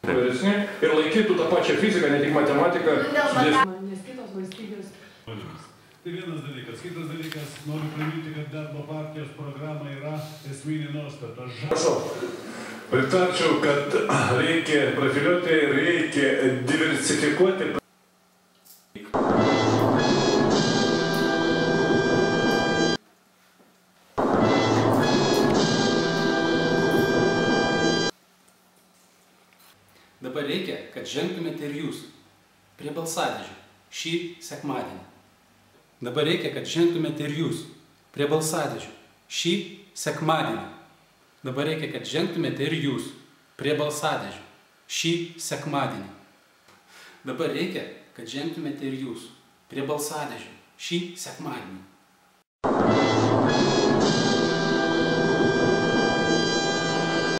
Ir laikytų tą pačią fiziką, ne tik matematiką. Nes kitos valstybės. Tai vienas dalykas. Kitas dalykas, noriu priminti, kad darbo partijos programa yra esminė nuostata. Pritarčiau, kad reikia profiliuoti ir reikia diversifikuoti. Dabar reikia, kad žengtumėte ir jūs prie balsadėžių šį sekmadienį. Dabar reikia, kad žengtumėte ir jūs prie balsadėžių šį sekmadienį. Dabar reikia, kad žengtumėte ir jūs prie balsadėžių šį sekmadienį. Dabar reikia, kad žengtumėte ir jūs prie balsadėžių šį sekmadienį.